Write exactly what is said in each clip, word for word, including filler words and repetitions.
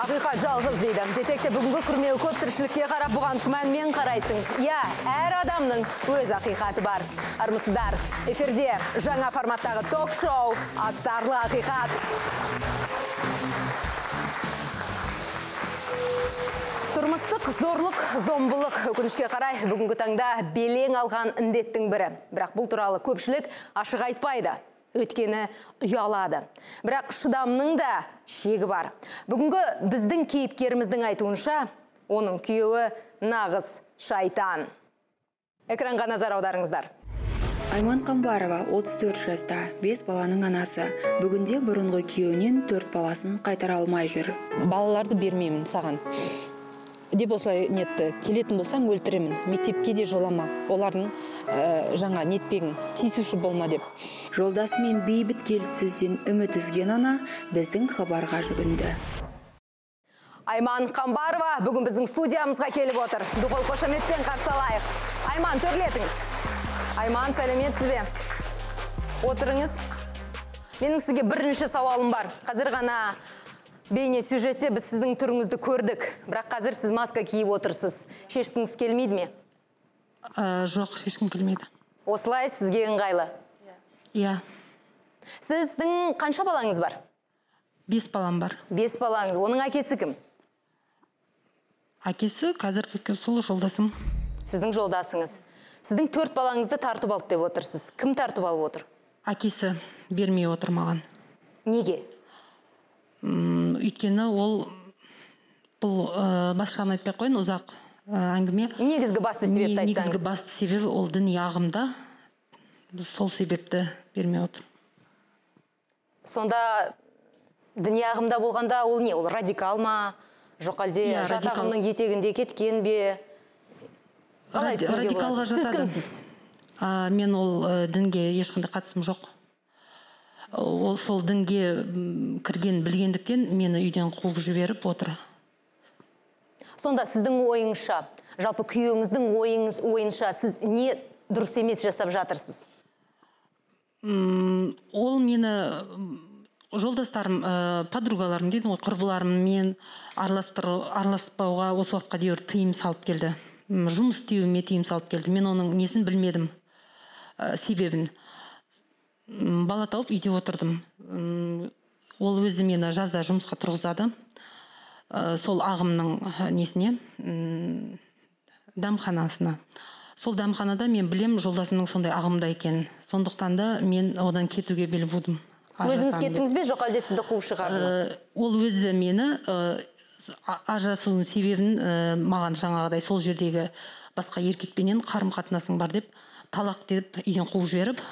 Ақиқат жалғыз дейді. Десек те бүгінгі күрмеу көп тіршілікке қарап бұған күмәнмен қарайсың. Я, әр адамның өз ақиқаты бар. Армысыздар, эфирде жаңа форматтағы ток-шоу «Астарлы ақиқат». Тұрмыстық зорлық, зомбылық өкінішке қарай бүгінгі таңда белең алған індеттің бірі. Бірақ бұл туралы көпшілік ашық айтпайды. Өткені ұялады. Бірақ шыдамның да шегі бар. Бүгінгі біздің кейіпкеріміздің айтуынша, оның күйеуі нағыз шайтан. Экранға назар аударыңыздар. Айман Қамбарова отыз төрт жаста, бес баланың анасы. Бүгінде бұрынғы күйеуінен төрт баласын қайтара алмай жүр. Балаларды бермеймін саған. Деп осылай нетті, келетін болсаң өлтіремін, мектепке де жолама, олардың ә, жаңа нетпегін, тиісуші болма деп. Жолдасымен бейбіт келіссөзден үміт үзген ана біздің хабарға жүгінді. Айман Қамбарова бүгін біздің студиямызға келіп отыр. Дұғыл қошаметпен қарсы алайық. Айман, төрлетіңіз. Айман, сәлеметсіз бе? Отырыңыз. Менің сізге бірінші сауалым бар. Қазір ғана бейне сюжетте біз сіздің түріңізді көрдік. Бірақ қазір сіз маска киіп отырсыз. Шешкіңіз келмейді ме? Ә, жоқ, шешкім келмейді. Осылай сізге ыңғайлы? Иә. Сіздің қанша балаңыз бар? Бес балам бар. Бес балаңыз. Оның әкесі кім? Әкесі қазір сол жолдасым. Сіздің жолдасыңыз. Сіздің төрт балаңызды тартып алды деп отырсыз. Кім тартып алып отыр? Әкесі бермей отыр маған. Неге? Өйткені ол бұл басшағын айтпай қойын, ұзақ әңгіме. Негізгі басты себепті айтсаңыз. Негізгі басты себебі ол діни ағымда. Сол себепті бермей отыр. Сонда діни ағымда болғанда ол не? Ол радикал ма? Жоқ әлде жат ағымның етегінде кеткен бе? Қалай түсінуге болады? Сіз кімсіз? Мен ол дінге ешқандай қатысым жоқ. Ол сол дінге кірген білгендіктен мені үйден қуып жіберіп отыр. Сонда сіздің ойыңша, жалпы күйеуіңіздің ойынша сіз не дұрыс емес жасап жатырсыз? Ол мені жолдастарым, подругаларым дейді, құрбыларыммен араласпауға осы уақытқа дейін тыйым салып келді. Жұмыс істеуіме тыйым салып келді. Мен оның несін білмедім, себебін. Бала тауып үйде отырдым. Ол өзі мені жазда жұмысқа тұрғызады. Сол ағымның несіне, дамханасына. Сол дамханада мен білем жолдасымның сондай ағымда екен. Сондықтан да мен одан кетуге бел будым. Өзіңіз кеттіңіз бе, жоқ әлде сізді қуып шығарды? Ол өзі мені ажырасуының себебін маған жаңағыдай сол жердегі басқа еркекпенен қарым қатынасың бар деп, талақ деп үйден қуып жіберіп,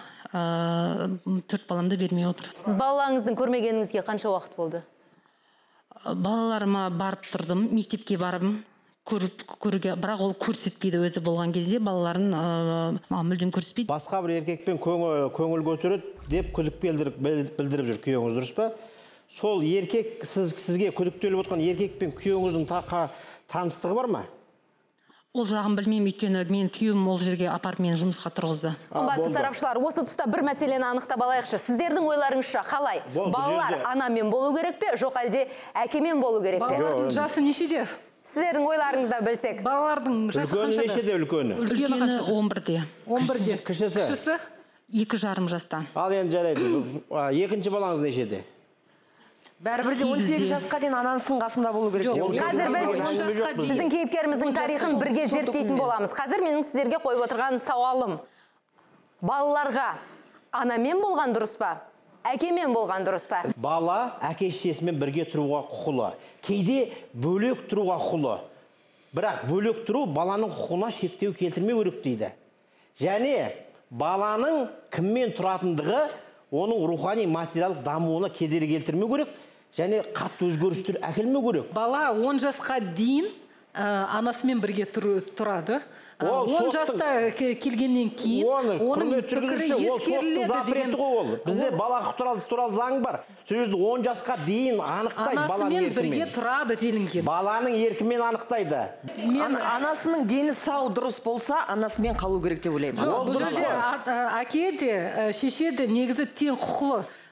төрт баламды бермей отыр. Сіз балаларыңыздың көрмегеніңізге қанша уақыт болды? Балаларыма барып тұрдым, мектепке барым, көруге, бірақ ол көрсетпейді өзі болған кезде, балаларын мүлдем көрсетпейді. Басқа бір еркекпен көңіл көтереді деп күдік білдіріп жүр күйеуіңіз, дұрыс па? Сол еркек, сізге күдіктеліп отқан еркекпен күйеуіңіздің таныстығы бар ма? Ол жағын білмеймін, өйткені мен күйеуім ол жерге апарып мені жұмысқа тұрғызды. Қымбатты сарапшылар, осы тұста бір мәселені анықтап алайықшы. Сіздердің ойларыңызша қалай? Балалар анамен болу керек пе, жоқ әлде әкемен болу керек пе? Балалардың жасы нешеде? Сіздердің ойларыңызда білсек. Балалардың жасы қаншада? Үлкені нешеде үлкені? Үлкені он бірде. он бірде. Кішісі? Кішісі? Екі жарым жаста. Ал енді жарайды. Екінші балаңыз нешеде? Бәрібірде он сегіз жасқа дейін анасының қасында болу керек. Қазір біз біздің кейіпкеріміздің тарихын бірге зерттейтін боламыз. Қазір менің сіздерге қойып отырған сауалым. Балаларға анамен болған дұрыс па? Әкемен болған дұрыс па? Бала әке-шешесімен бірге тұруға құқылы. Кейде бөлек тұруға құқылы. Бірақ бөлек тұру баланың құқығына шектеу келтірмеу керек дейді. Және баланың кіммен тұратындығы оның рухани материалдық дамуына кедергі келтірмеу керек. Және қатты өзгерістер әкелмеу керек. Бала он жасқа дейін анасымен бірге тұрады. он жаста келгеннен кейін оның пікірі ескеріледі деген. Бізде бала құқығы туралы заң бар. Сол жерде он жасқа дейін анықтайды баланың еркімен. Анасымен бірге тұрады делінген. Баланың еркімен анықтайды. Мен анасының дені сау дұрыс болса, анасымен қалу керек деп ойлаймын. Бұл жерде әке де, шеше де негізі тең құқылы.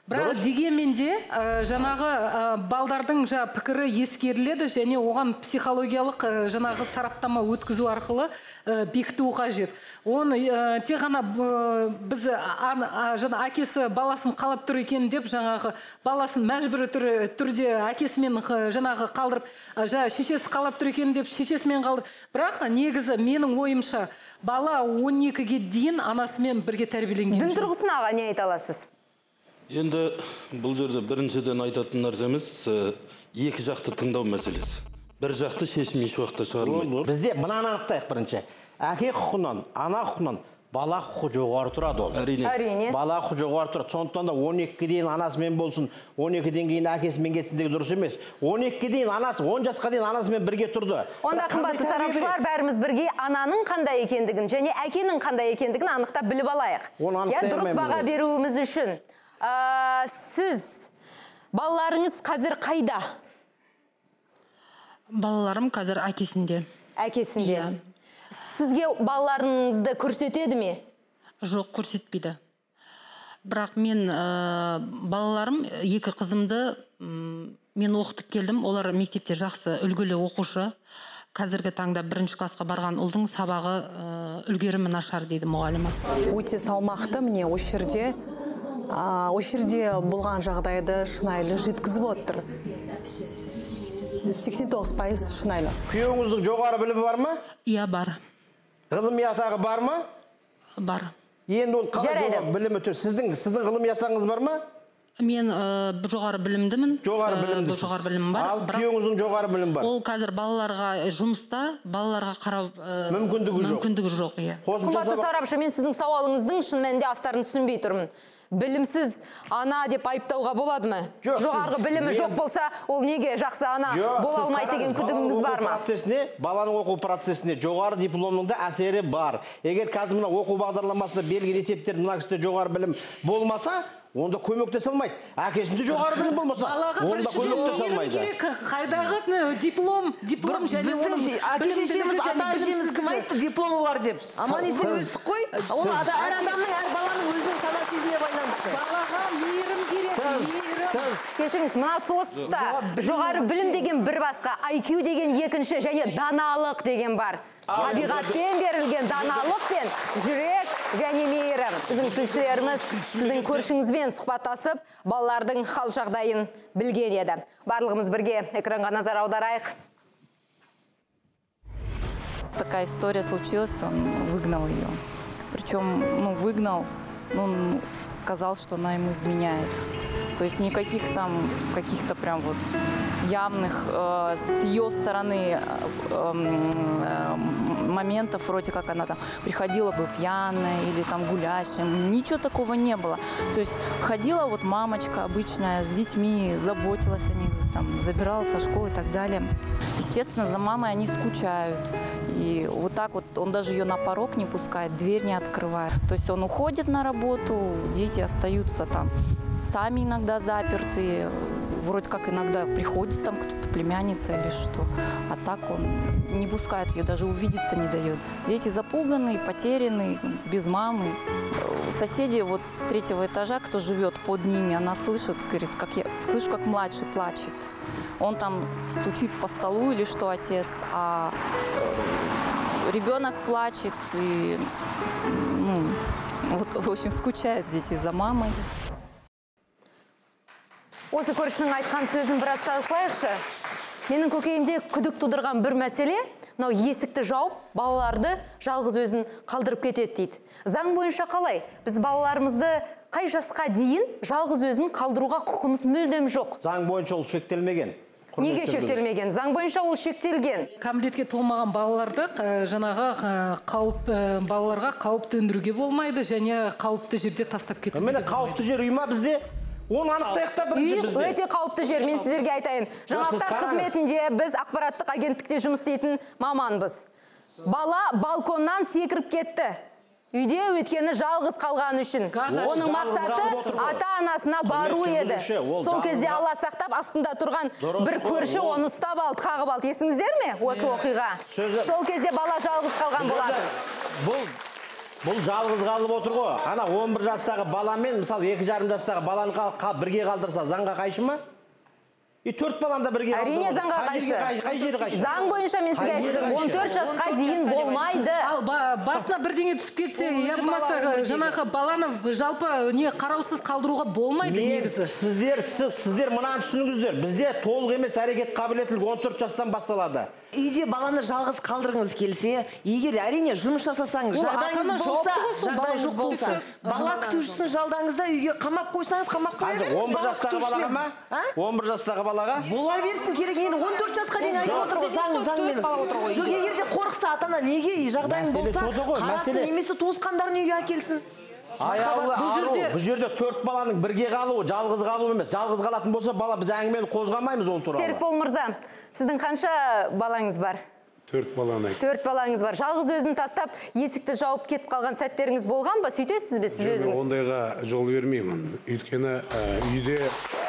Бірақ дегенмен де жаңағы балдардың пікірі ескеріледі және оған психологиялық жаңағы сараптама өткізу арқылы бекіту қажет. Оны тек ғана біз әкесі баласын қалап тұр екен деп жаңағы баласын мәжбүрлі түрде әкесімен жаңағы қалдырып, шешесі қалап тұр екен деп шешесімен қалдырып. Бірақ негізі менің ойымша бала он екіге дейін анасымен бірге тәрбиеленген. Дін тұрғысынан аға не айта аласыз? Енді бұл жерде біріншіден айтатын нәрсеміз екі жақты тыңдау мәселесі. Бір жақты шешім еш уақытта шығарылмайды. Бізде мынаны анықтайық бірінші. Әке құқығынан, ана құқығынан бала құқы жоғары тұрады ол. Әрине. Бала құқы жоғары тұрады. Сондықтан да он екіге дейін анасымен болсын, он екіден кейін әкесімен кетсін деген дұрыс емес. он екіге дейін анасы, он жасқа дейін анасымен бірге тұрды. Онда қымбатты сарапшылар бәріміз бірге ананың қандай екендігін және әкенің қандай екендігін анықтап біліп алайық. Я дұрыс баға беруіміз үшін. Сіз балаларыңыз қазір қайда? Балаларым қазір әкесінде. Әкесінде. Сізге балаларыңызды көрсетеді ме? Жоқ, көрсетпейді. Бірақ мен балаларым, екі қызымды мен оқытып келдім. Олар мектепте жақсы үлгілі оқушы. Қазіргі таңда бірінші классқа барған ұлдың сабағы үлгерімі нашар дейді мұғалімі. Өте салмақты міне осы жерде осы жерде болған жағдайды шынайлы жеткізіп отыр. сексен тоғыз пайыз шынайлы. Күйеуіңіздің жоғары білімі бар ма? Иә, бар. Ғылыми атағы бар ма? Бар. Енді ол қалай білімі тұр? Сіздің сіздің ғылыми атағыңыз бар ма? Мен жоғары білімдімін. Жоғары білімдісіз. Жоғары білімім бар. Ал күйеуіңіздің жоғары білімі бар. Ол қазір балаларға жұмыста, балаларға қарап мүмкіндігі жоқ. Мүмкіндігі жоқ, иә. Қымбатты сарапшы, мен сіздің сауалыңыздың шын мәнінде астарын түсінбей тұрмын. Білімсіз ана деп айыптауға болады ма? Жоғарғы білімі жоқ болса, ол неге жақсы ана бола алмайды деген күдігіңіз бар ма? Баланың оқу процесіне жоғары дипломның да әсері бар. Егер қазір мына оқу бағдарламасында белгілі есептер мына кісіде жоғары білім болмаса, онда көмектесе алмайды. Әкесінде жоғары білім болмаса, онда көмектесе алмайды. Қайдағы диплом, диплом және оның әке-шешеміз, ата-әжеміз кім айтты дипломы бар деп. Аман-есен өстік қой. Ол әр адамның, әр баланың өзінің сана-сезіміне байланысты. Балаға мейірім керек, мейірім. Кешіріңіз, мына соғыста жоғары білім деген бір басқа, ай кью деген екінші және даналық деген бар. Табиғатпен берілген даналық пен жүрек және мейірім. Біздің тілшілеріміз сіздің көршіңізбен сұхбаттасып, балалардың хал жағдайын білген еді. Барлығымыз бірге экранға назар аударайық. Такая история случилась, он выгнал ее. Причем, ну, выгнал, ну, он сказал, что она ему изменяет. То есть никаких там, каких-то прям вот явных э, с ее стороны э, э, моментов, вроде как она там приходила бы пьяная или там гулящая, ничего такого не было. То есть ходила вот мамочка обычная с детьми, заботилась о них, там, забирала со школы и так далее. Естественно, за мамой они скучают. И вот так вот он даже ее на порог не пускает, дверь не открывает. То есть он уходит на работу, дети остаются там сами иногда запертые. Вроде как иногда приходит там кто-то, племянница или что. А так он не пускает ее, даже увидеться не дает. Дети запуганы, потеряны, без мамы. Соседи вот с третьего этажа, кто живет под ними, она слышит, говорит, как я слышу, как младший плачет. Он там стучит по столу или что, отец, а ребенок плачет и, ну, вот, в общем, скучают дети за мамой. Осы көршінің айтқан сөзін біраз талқылайықшы. Менің көкейімде күдік тудырған бір мәселе, мынау есікті жауып, балаларды жалғыз өзін қалдырып кетеді дейді. Заң бойынша қалай? Біз балаларымызды қай жасқа дейін жалғыз өзін қалдыруға құқымыз мүлдем жоқ. Заң бойынша ол шектелмеген. Неге шектелмеген? Заң бойынша ол шектелген. Кәмелетке толмаған балаларды жаңағы қауіп балаларға қауіп төндіруге болмайды және қауіпті жерде тастап кетуге. Міне қауіпті жер үй ма бізде? Оны анықтайықта бірінші бізде. Үй өте қауіпті жер, мен сіздерге айтайын. Жаңалықтар қызметінде біз ақпараттық агенттікте жұмыс істейтін маманбыз. Бала балконнан секіріп кетті. Үйде өткені жалғыз қалған үшін. Оның мақсаты ата-анасына бару еді. Сол кезде Алла сақтап, астында тұрған бір көрші оны ұстап алды, қағып алды. Есіңіздер ме осы оқиға? Сол кезде бала жалғыз қалған болады. Бұл Бұл жалғыз қалып отыр ғой. Ана он бір жастағы баламен, мысалы екі жарым жастағы баланы бірге қалдырса, заңға қайшы ма? И төрт баланы да бірге қалдырса. Әрине заңға қайшы. Заң бойынша мен сізге айтып он төрт жасқа дейін болмайды. Ал басына бірдеңе түсіп кетсе, я болмаса жаңағы баланы жалпы не қараусыз қалдыруға болмайды негізі. Сіздер, сіздер мынаны түсініңіздер. Бізде толық емес әрекет қабілеттілігі он төрт жастан басталады. Үйде баланы жалғыз қалдырғыңыз келсе, егер әрине жұмыс жасасаңыз, жағдайыңыз болса, жағдайыңыз болса, бала күтушісін жалдаңызда үйге қамап қойсаңыз, қамап қоя беріңіз. он бір жастағы балаға ма? он бір жастағы балаға? Бола берсін керек, енді он төрт жасқа дейін айтып отыр ғой, заң, заңмен. Жоқ, егер де қорықса ата-ана неге жағдайың болса, қарасын немесе туысқандарын үйге әкелсін. Аяулы ару, бұл жерде төрт баланың бірге қалуы, жалғыз қалуы емес. Жалғыз қалатын болса, бала біз әңгімені қозғамаймыз ол туралы. Серікбол мырза, сіздің қанша балаңыз бар? Төрт баланы. Төрт балаңыз бар. Жалғыз өзін тастап, есікті жауып кетіп қалған сәттеріңіз болған ба? Сөйтесіз бе сіз өзіңіз? Ондайға жол бермеймін. Өйткені үйде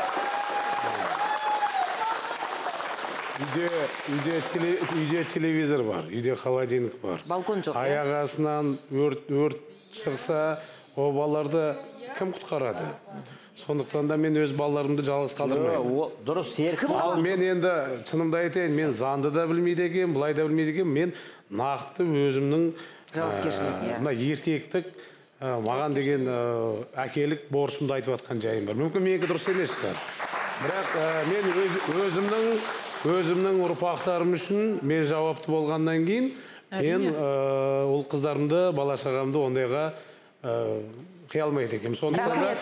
үйде телевизор бар, үйде холодильник бар. Балкон жоқ. Аяқ астынан өрт шықса, о балаларды кім құтқарады? Сондықтан да мен өз балаларымды жалғыз қалдырмаймын. Дұрыс, Серік. Ал мен енді шынымды айтайын, мен заңды да білмейді екен, былай да білмейді екен, мен нақты өзімнің мына еркектік маған деген әкелік борышымды айтып жатқан жайым бар. Мүмкін менікі дұрыс емес шығар. Бірақ мен өзімнің өзімнің ұрпақтарым үшін мен жауапты болғаннан кейін мен ол қыздарымды, бала шағамды ондайға қия алмайды екенмін. Рахмет.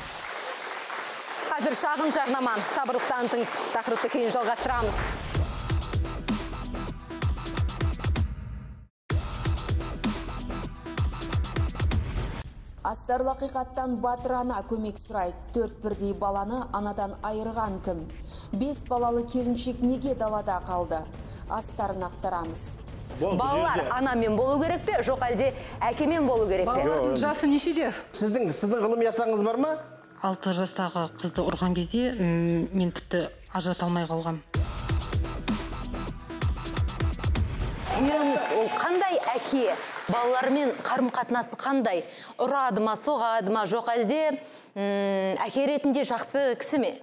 Қазір шағын жарнама, сабырлық танытыңыз. Тақырыпты кейін жалғастырамыз. Астарлы ақиқаттан батыр ана көмек сұрайды. Төрт бірдей баланы анадан айырған кім? Бес балалы келіншек неге далада қалды? Астарын ақтарамыз. Балалар анамен болу керек пе, жоқ әлде әкемен болу керек пе? Балалардың жасы нешеде? Сіздің сіздің ғылымиятыңыз бар ма? алты жастағы қызды ұрған кезде мен тіпті ажырата алмай қалғам. Күйеуіңіз ол қандай әке? Балалармен қарым-қатынасы қандай? Ұрады ма, соғады ма, жоқ әлде әке ретінде жақсы кісі ме?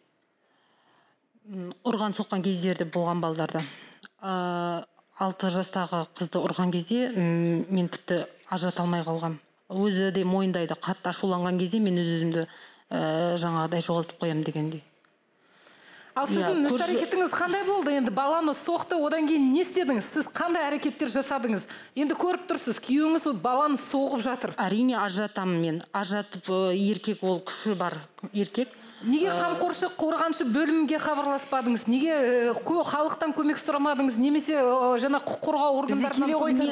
Ұрған соққан кездерде болған балаларда. алты жастағы қызды ұрған кезде мен тіпті ажырата алмай қалғам. Өзі де мойындайды, қатты ашуланған кезде мен өз-өзімді жаңағыдай жоғалтып қоямын дегендей. Ал сіздің іс әрекетіңіз қандай болды? Енді баланы соқты, одан кейін не істедіңіз? Сіз қандай әрекеттер жасадыңыз? Енді көріп тұрсыз, күйеуіңіз баланы соғып жатыр. Әрине ажыратамын мен. Ажыратып еркек, ол күші бар еркек. Неге қамқоршы қорғаншы бөлімге хабарласпадыңыз? Неге халықтан көмек сұрамадыңыз? Немесе жаңа құқық қорғау органдарынан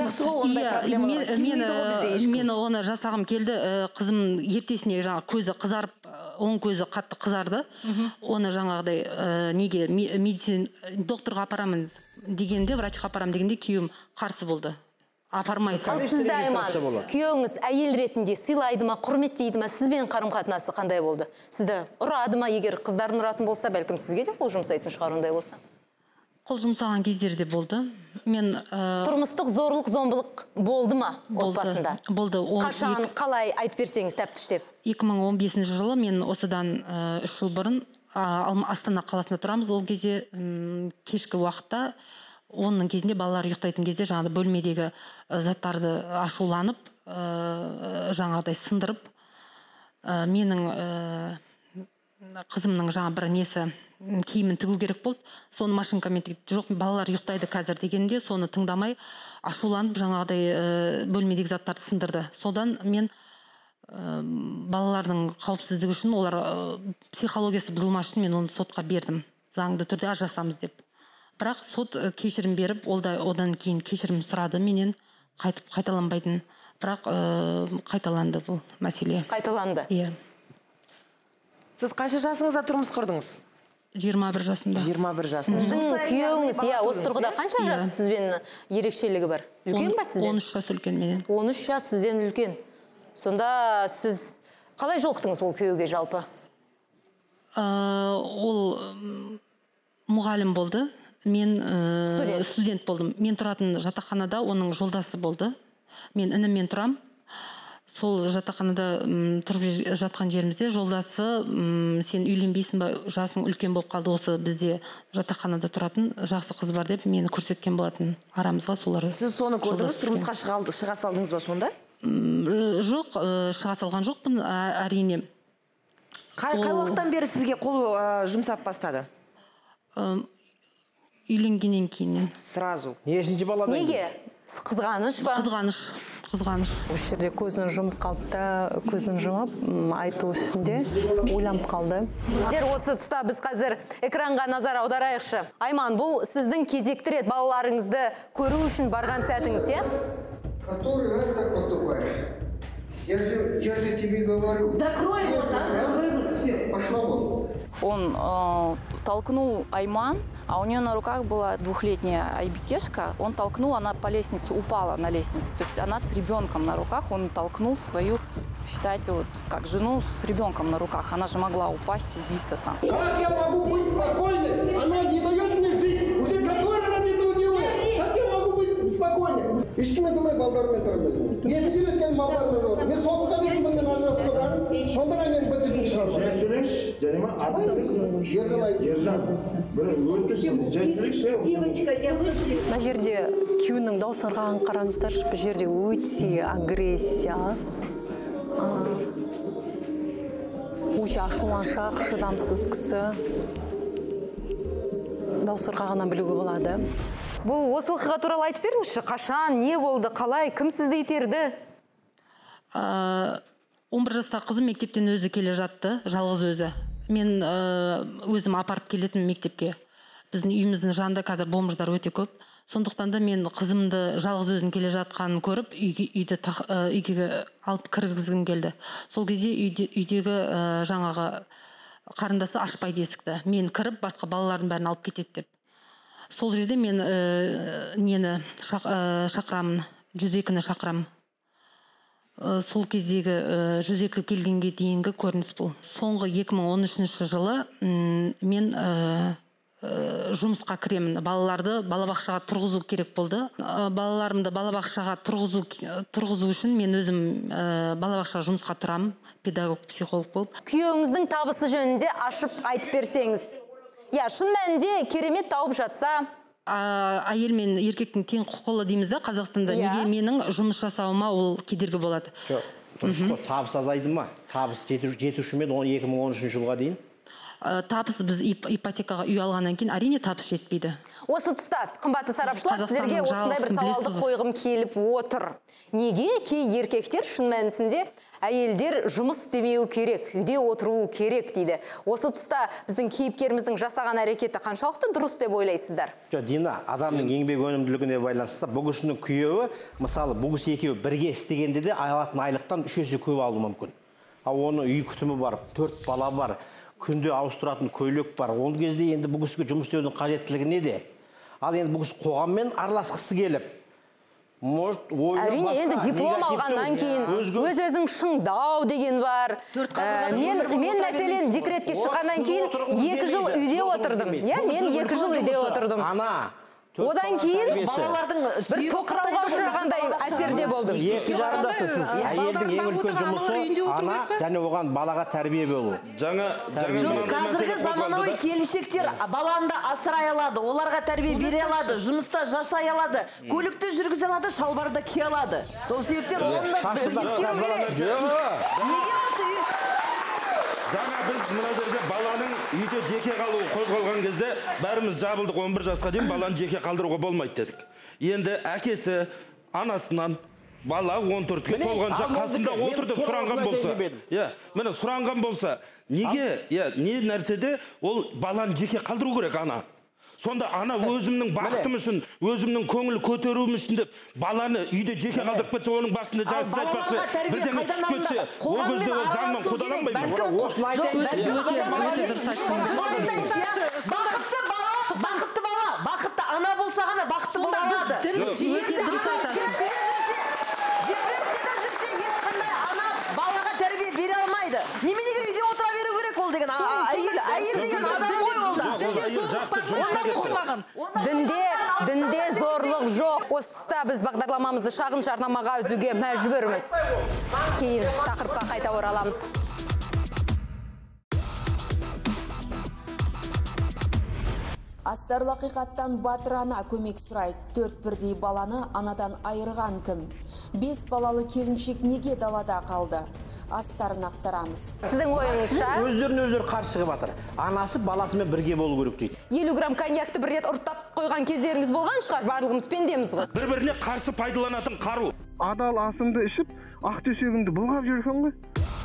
мен оны жасағым келді. Қызым ертесіне жаңа көзі қызарып, оң көзі қатты қызарды. Оны жаңағыдай неге медицин докторға апарамын дегенде, врачқа апарамын дегенде күйеуім қарсы болды. Апармайсың. Ал сізді Айман, күйеуіңіз әйел ретінде сыйлайды ма, құрметтейді ма, сізбен қарым-қатынасы қандай болды? Сізді ұрады ма, егер қыздарын ұратын болса, бәлкім сізге де қол жұмсайтын шығар ондай болса? Қол жұмсаған кездерде болды. Мен тұрмыстық зорлық, зомбылық болды ма отбасында? Болды. Қашан, қалай айтып берсеңіз тәптіштеп? екі мың он бесінші жылы мен осыдан үш жыл бұрын Астана қаласында тұрамыз. Ол кезде кешкі уақытта оның кезінде балалар ұйықтайтын кезде жаңағы бөлмедегі заттарды ашуланып, жаңағыдай сындырып, менің қызымның жаңа бір несі киімін тігу керек болды. Соны машинкамен тігді. Жоқ, балалар ұйықтайды қазір дегенде, соны тыңдамай ашуланып, жаңағыдай бөлмедегі заттарды сындырды. Содан мен балалардың қауіпсіздігі үшін, олар психологиясы бұзылмас үшін мен оны сотқа бердім. Заңды түрде ажырасамыз деп. Бірақ сот кешірім беріп, одан кейін кешірім сұрады менен, қайтып қайталанбайтын. Бірақ қайталанды бұл мәселе. Қайталанды? Иә. Сіз қанша жасыңызда тұрмыс құрдыңыз? жиырма бір жасымда. жиырма бір жасында. Сіздің күйеуіңіз, иә, осы тұрғыда қанша жас сізбен ерекшелігі бар? Үлкен ба сізден? он үш жас үлкен менен. он үш жас сізден үлкен. Сонда сіз қалай жолықтыңыз ол күйеуге жалпы? Ол мұғалім болды. Мен студент болдым. Мен тұратын жатақханада оның жолдасы болды. Мен ініммен тұрам. сол жатақханада тұрып жатқан жерімізде жолдасы сен үйленбейсің ба, жасың үлкен болып қалды, осы бізде жатақханада тұратын жақсы қыз бар деп мені көрсеткен болатын арамызға. Солар сіз соны көрдіңіз, тұрмысқа шыға салдыңыз ба сонда? Жоқ, шыға салған жоқпын, әрине. Қай уақыттан бері сізге қол жұмсап бастады? Үйленгеннен кейіннен. Сразу. Нешінші баладан? Неге? Қызғаныш ба? Қызғаныш. Қызғаныш. Осы жерде көзін жұмып қалды да, көзін жұмып, айту үстінде ойланып қалды. Дер осы тұста біз қазір экранға назар аударайықшы. Айман, бұл сіздің кезекті рет балаларыңызды көру үшін барған сәтіңіз, е? Который раз так поступаешь? Я же, я же тебе говорю. Закрой его, да? Закрой его, все, пошла вон. Он э, толкнул Айман, а у нее на руках была двухлетняя Айбикешка. Он толкнул, она по лестнице упала на лестнице. То есть она с ребенком на руках, он толкнул свою, считайте, вот как жену с ребенком на руках. Она же могла упасть, убиться там. Как я могу быть спокойной? Она не дает мне жить. Уже который раз этого делает. Как я могу быть спокойной? Ешкім етімей балдармен тұрмыз. Нешінші еткен балдармен тұрмыз. Мен соққа бердім, мен ажырасқыдан. Сонда мен бітірдім шығармын. Жай сөйлеш, жарима. Мына жерде күйеуінің дауыс ырғағын қараңыздаршы, бұл жерде өте агрессия, өте ашуланшақ, шыдамсыз кісі. Дауыс ырғағынан білуге болады. Бұл осы оқиға туралы айтып беріңізші, қашан, не болды, қалай, кім сізді итерді? он бір жаста қызым мектептен өзі келе жатты, жалғыз өзі. Мен өзім апарып келетін мектепке. Біздің үйіміздің жанында қазір бомждар өте көп. Сондықтан да мен қызымды жалғыз өзін келе жатқанын көріп, үйге алып кіргізгім келді. Сол кезде үйдегі жаңағы қарындасы ашпайды есікті. Мен кіріп, басқа балалардың бәрін алып кетеді деп. Сол жерде мен нені шақырамын, жүз екіні шақырамын. Сол кездегі жүз екі келгенге дейінгі көрініс бұл. Соңғы екі мың он үшінші жылы мен жұмысқа кіремін. Балаларды балабақшаға тұрғызу керек болды. Балаларымды балабақшаға тұрғызу үшін мен өзім балабақшаға жұмысқа тұрамын, педагог, психолог болып. Күйеуіңіздің табысы жөнінде ашып айтып берсеңіз. Я, шын мәнінде керемет тауып жатса, әйел мен еркектің тең құқылы дейміз да Қазақстанда. Неге менің жұмыс жасауыма ол кедергі болады? Жоқ, дұрыс қой, табыс азайды ма? Табыс жетуші ме екі мың он үшінші жылға дейін? Табыс біз ипотекаға үй алғаннан кейін әрине табыс жетпейді. Осы тұста қымбатты сарапшылар, сіздерге осындай бір сауалды қойғым келіп отыр. Неге кей еркектер шын мәнісінде әйелдер жұмыс істемеу керек, үйде отыру керек дейді. Осы тұста біздің кейіпкеріміздің жасаған әрекеті қаншалықты дұрыс деп ойлайсыздар? Жоқ, Дина, адамның еңбек өнімділігіне байланысты бұл кісінің күйеуі, мысалы, бұл кісі екеуі бірге істегенде де алатын айлықтан үш есе көп алуы мүмкін. Ал оның үй күтімі бар, төрт бала бар, күнде ауыстыратын көйлек бар. Ол кезде енді бұл кісіге жұмыс істеудің қажеттілігі неде? Ал енді бұл кісі қоғаммен араласқысы келіп, әрине, енді диплом алғаннан кейін өз-өзің шыңдау деген бар. Мен мәселен декретке шыққаннан кейін екі жыл үйде отырдым. Мен екі жыл үйде отырдым. Одан кейін бір тоқырауға ұшырағандай әсерде болдым. Екі жарымдасыз сіз. Әйелдің ең үлкен жұмысы ана және оған балаға тәрбие болу. Жаңа қазіргі заманауи келіншектер баланы асырай алады, оларға тәрбие бере алады, жұмыста жасай алады, көлікті жүргізе алады, шалбарды кие алады. Сол себептен оны ескеру керек. Жаңа біз мына жерде баланың үйде жеке қалуы қозғалған кезде бәріміз жабылдық, он бір жасқа дейін баланы жеке қалдыруға болмайды дедік. Енді әкесі анасынан бала он төртке толғанша қасында отыр деп сұранған болса, міне сұранған болса, неге, не нәрседе ол баланы жеке қалдыру керек ана. Сонда ана өзімнің бақытым үшін, өзімнің көңіл көтеруім үшін деп баланы үйде жеке қалдырып кетсе, оның басында жазып айтпақшы, бірдеңе түсіп кетсе, ол кезде ол заңмен қудаланбайды ма? Осыны айтайын. Бақытты бала, бақытты бала, бақытты ана болса ғана бақытты бола алады. Депрессияда жүрсе ешқандай ана балаға тәрбие бере алмайды. Неменеге үйде отыра беру керек ол деген әйел деген адам ғой ол. Дінде, дінде зорлық жоқ. Осы тұста біз бағдарламамызды шағын жарнамаға үзуге мәжбүрміз. Кейін тақырыпқа қайта ораламыз. Астарлы ақиқаттан батыр ана көмек сұрайды. Төрт бірдей баланы анадан айырған кім? Бес балалы келіншек неге далада қалды? Астарын ақтарамыз. Сіздің ойыңызша? Өздерін өздері қарсы шығып жатыр. Анасы баласымен бірге болу керек дейді. елу грамм коньякты бір рет ұрттап қойған кездеріңіз болған шығар, барлығымыз пендеміз ғой. Бір-біріне қарсы пайдаланатын қару. Адал асымды ішіп, ақ төсегімді бұлғап жүрген ғой.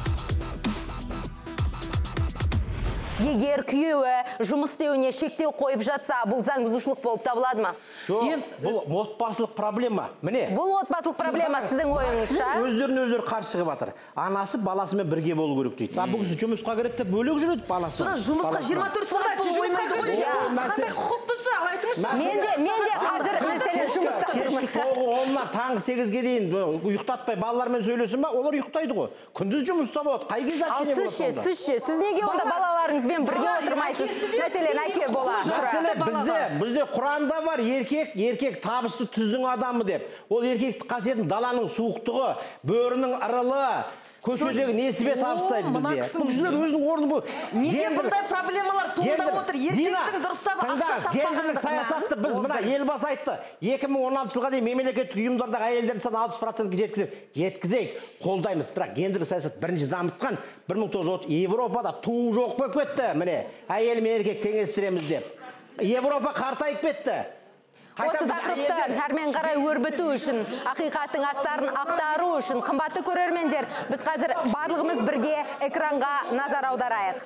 Егер күйеуі жұмыс істеуіне шектеу қойып жатса, бұл заң бұзушылық болып табылады ма? Жоқ, бұл отбасылық проблема. Міне. Бұл отбасылық проблема сіздің ойыңызша? Өздерін өздері қарсы шығып жатыр. Анасы баласымен бірге болу керек дейді. Бұл кісі жұмысқа кіреді, бөлек жүреді баласы. Жұмысқа жиырма төрт сағат болып ойнайды ғой. Қандай құқық бұзса, айтыңызшы. Мен де, мен де қазір мәселе жұмыста тұрмын. Кешкі оннан таңғы сегізге дейін ұйықтатпай балалармен сөйлесін ба? Олар ұйықтайды ғой. Күндіз жұмыста болады. Қай кезде Ал сіз ше, сіз ше, сіз неге онда балаларыңызбен бірге отырмайсыз? Мәселен, әке бола. Мәселе бізде, бізде Құранда бар, еркек, еркек табысты түздің адамы деп. Ол еркектік қасиетін даланың суықтығы, бөрінің ырылы, көшедегі несібе табыстайды бізде. Бұл кісілер өзінің орны бұл. Неге бұндай проблемалар туындап отыр? Еркектің дұрыстап ақша саппағандығы. Гендерлік саясатты біз мына елбасы айтты. екі мың он алтыншы жылға дейін мемлекеттік ұйымдардағы әйелдердің саны алпыс процентке жеткізейік. Жеткізейік, қолдаймыз. Бірақ гендерлік саясат бірінші дамытқан бір мың тоғыз жүз отыз Европада туу жоқ болып кетті. Міне, әйел мен еркек теңестіреміз деп. Европа қартайып кетті. Осы тақырыпты әрмен қарай өрбіту үшін, ақиқаттың астарын ақтару үшін, қымбатты көрермендер, біз қазір барлығымыз бірге экранға назар аударайық.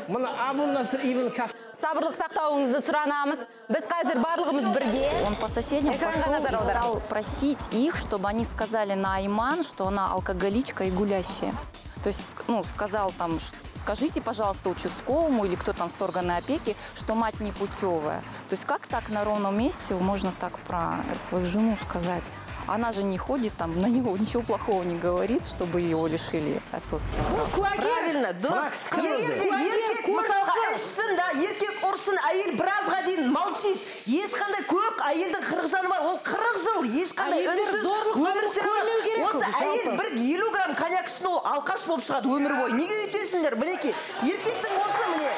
Сабырлық сақтауыңызды сұранамыз. Біз қазір барлығымыз бірге Он по соседям экранға назар пошел и стал аударамыз. просить их, чтобы они сказали на Айман, что она алкоголичка и гулящая. То есть, ну, сказал там, скажите, пожалуйста, участковому или кто там с органы опеки, что мать непутевая. То есть как так на ровном месте можно так про свою жену сказать? Она же не ходит там, на него ничего плохого не говорит, чтобы его лишили отцовских прав. Правильно, дұрыс. Егерде еркек мысалға ішсін да, еркек ұрсын, әйел біразға дейін молчит. Ешқандай көк әйелдің қырық жаны бар, ол қырық жыл ешқандай үнсіз өмір сүреді. Осы әйел бір елу грамм коньяк ішін ол алқаш болып шығады өмір бойы. Неге үйтесіңдер, мінекей? Еркексің осы міне.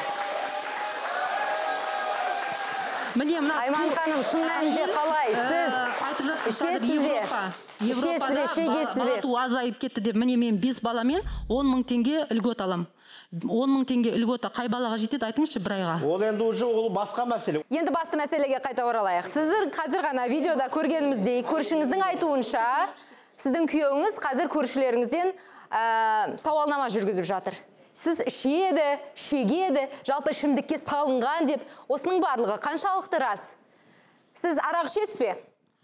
Айман ханым, шын мәнінде қалай? Сіз ішесіз бе? Ішесіз бе, шегесіз бе? Бату азайып кетті деп, міне мен бес баламен он мың теңге үлгот алам. он мың теңге үлгота қай балаға жетеді, айтыңызшы бір айға? Ол енді уже ол басқа мәселе. Енді басты мәселеге қайта оралайық. Сіздер қазір ғана видеода көргеніміздей, көршіңіздің айтуынша, сіздің күйеуіңіз қазір көршілеріңізден сауалнама жүргізіп жатыр. Сіз ішеді, шегеді, жалпы ішімдікке салынған деп, осының барлығы қаншалықты рас? Сіз арақ ішесіз бе?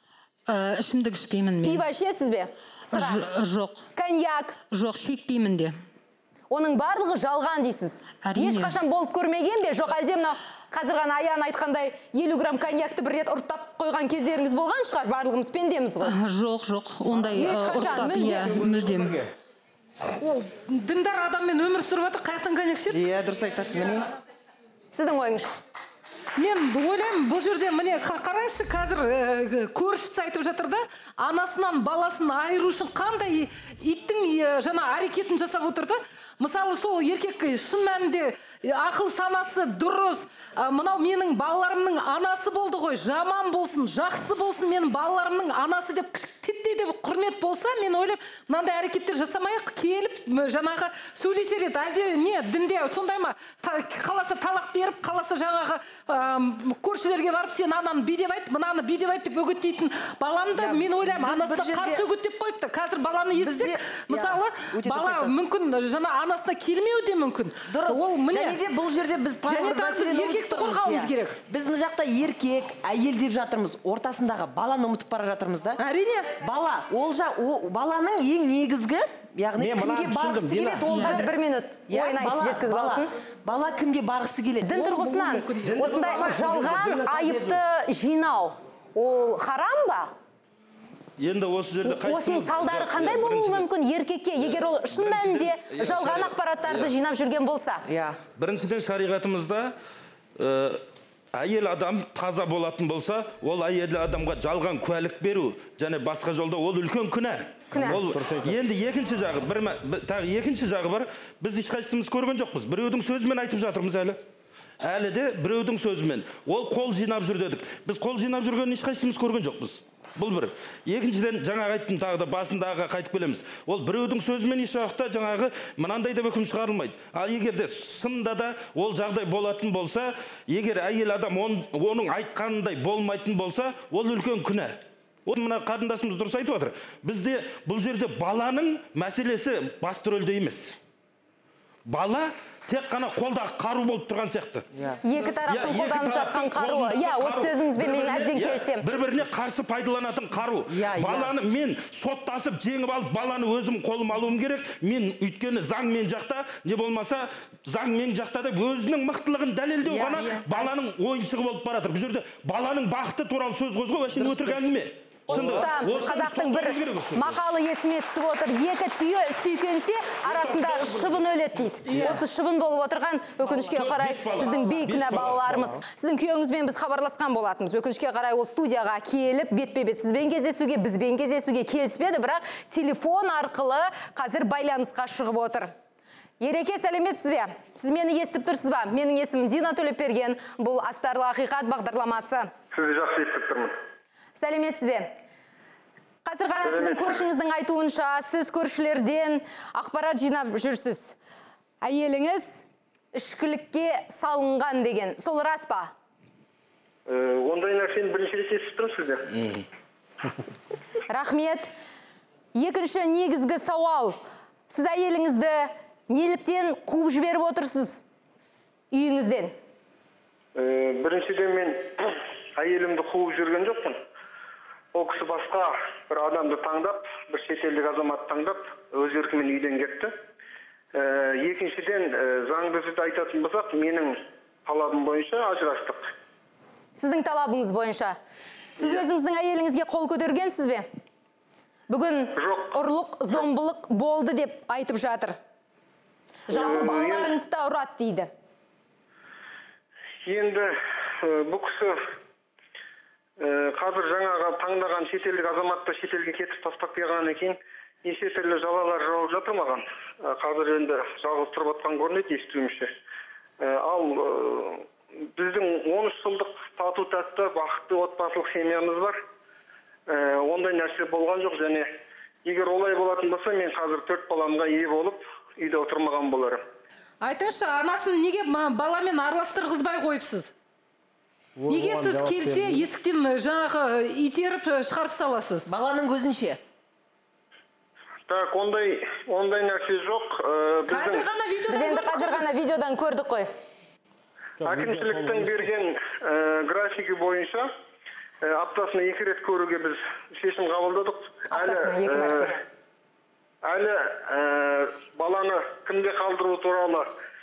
Ішімдік ішпеймін мен. Пиво ішесіз бе? Сыра? Жоқ. Коньяк? Жоқ, шекпеймін де. Оның барлығы жалған дейсіз. Ешқашан болып көрмеген бе? Жоқ, әлде мынау қазір ғана Аян айтқандай елу грамм коньякты бір рет ұрттап қойған кездеріңіз болған шығар, барлығымыз пендеміз ғой. Жоқ, жоқ, ондай ұрттап, мүлдем. Ол діндар адаммен өмір сүріп жатыр, қаяқтан коньяк ішеді? Иә, дұрыс айтады, міне. Сіздің ойыңыз? Мен ойлаймын, бұл жерде міне қараңызшы, қазір көршісі айтып жатыр да, анасынан баласын айыру үшін қандай иттің жаңа әрекетін жасап отыр да. Мысалы, сол еркек шын мәнінде ақыл санасы дұрыс, мынау менің балаларымның анасы болды ғой, жаман болсын, жақсы болсын, менің балаларымның анасы деп титтей деп құрмет болса, мен ойлап, мынандай әрекеттер жасамайық, келіп жаңағы сөйлесер еді. Әлде не, дінде сондай ма? Қаласа талақ беріп, қаласа жаңағы көршілерге барып, сен ананы бүй деп айт, мынаны бүй деп айт деп өгеттейтін баланы да мен ойлаймын, анасы да қарсы өгеттеп қойыпты. Қазір баланы естісек, мысалы, бала мүмкін жаңа анасына келмеуі де мүмкін. Дұрыс. Және де бұл жерде біз және де біз еркекті қорғауымыз керек. Біз мына жақта еркек, әйел деп жатырмыз, ортасындағы баланы ұмытып бара жатырмыз да. Әрине. Бала, ол баланың ең негізгі, яғни кімге барғысы келеді ол қазір бір минут ойын айтып жеткізіп алсын. Бала кімге барғысы келеді? Дін тұрғысынан осындай жалған айыпты жинау, ол харам ба? Енді осы жерде осының салдары қандай болуы мүмкін еркекке, егер ол шын мәнінде жалған ақпараттарды жинап жүрген болса? Біріншіден шариғатымызда әйел адам таза болатын болса, ол әйел адамға жалған куәлік беру және басқа жолда ол үлкен күнә. Ол енді екінші жағы, бір тағы екінші жағы бар. Біз ешқайсымыз көрген жоқпыз. Біреудің сөзімен айтып жатырмыз әлі. Әлі де біреудің сөзімен. Ол қол жинап жүр дедік. Біз қол жинап жүргенін ешқайсымыз көрген жоқпыз. Бұл бір. Екіншіден жаңа айттым тағы да басындағы қайтып келеміз. Ол біреудің сөзімен еш уақытта жаңағы мынандай деп үкім шығарылмайды. Ал егер де шынында да ол жағдай болатын болса, егер әйел адам оның айтқанындай болмайтын болса, ол үлкен күнә. Ол мына қарындасымыз дұрыс айтып отыр. Бізде бұл жерде баланың мәселесі басты рөлде емес. Бала тек қана қолдағы қару болып тұрған сияқты. Екі тараптың қолданып жатқан қаруы. Иә, осы сөзіңізбен мен әбден келісемін. Бір-біріне қарсы пайдаланатын қару. Баланы мен соттасып жеңіп алып, баланы өзім қолым алуым керек. Мен өйткені заң мен жақта, не болмаса заң мен жақта деп өзінің мықтылығын дәлелдеу ғана баланың ойыншығы болып баратыр. Бұл жерде баланың бақыты туралы сөз қозғау әшейін өтірік әңгіме. Осыдан қазақтың бір мақалы есіме түсіп отыр. Екі түйе сүйкенсе, арасында шыбын өледі дейді. Осы шыбын болып отырған өкінішке қарай біздің бейкүнә балаларымыз. Сіздің күйеуіңізбен біз хабарласқан болатынбыз. Өкінішке қарай ол студияға келіп, бетпе-бет сізбен кездесуге, бізбен кездесуге келіспеді, бірақ телефон арқылы қазір байланысқа шығып отыр. Ереке, сәлеметсіз бе? Сіз мені естіп тұрсыз ба? Менің есімім Дина Төлепберген. Бұл Астарлы ақиқат бағдарламасы. Сізді жақсы естіп тұрмын. Сәлеметсіз бе? Қазір ғана сіздің көршіңіздің айтуынша, сіз көршілерден ақпарат жинап жүрсіз. Әйеліңіз ішкілікке салынған деген. Сол рас па? Ондай нәрсені бірінші рет естіп тұрмын сізде. Рахмет. Екінші негізгі сауал. Сіз әйеліңізді неліктен қуып жіберіп отырсыз үйіңізден? Біріншіден мен әйелімді қуып жүрген жоқпын. Ол кісі басқа бір адамды таңдап, бір шетелдік азамат таңдап, өз еркімен үйден кетті. Екіншіден, заңды сөз айтатын болсақ, менің талабым бойынша ажырастық. Сіздің талабыңыз бойынша. Сіз өзіңіздің әйеліңізге қол көтергенсіз бе? Бүгін ұрлық, зомбылық болды деп айтып жатыр. Жалпы балаларыңыз да ұрады дейді. Енді бұл кісі қазір жаңаға таңдаған шетелдік азаматты шетелге кетіп тастап келгеннен кейін неше түрлі жалалар жауып жатыр маған. Қазір енді жалғыз тұрып жатқан көрінеді естуімше. Ал біздің он үш жылдық тату тәтті бақытты отбасылық семьямыз бар. Ондай нәрсе болған жоқ, және егер олай болатын болса, мен қазір төрт баламға ие болып, үйде отырмаған боларым. Айтыңызшы, анасын неге баламен араластырғызбай қойыпсыз? Неге сіз келсе, есіктен жаңағы итеріп шығарып саласыз? Баланың көзінше? Так, ондай ондай нәрсе жоқ. Қазір ғана видеодан Біз енді қазір ғана видеодан көрдік қой. Әкімшіліктің берген графигі бойынша аптасына екі рет көруге біз шешім қабылдадық. Аптасына екі мәрте. Әлі баланы кімде қалдыру туралы